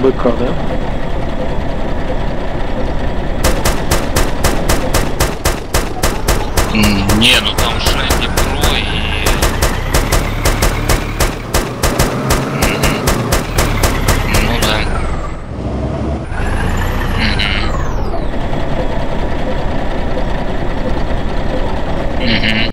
БК, да? Не, ну там же Днепро и... Ну да. Угу.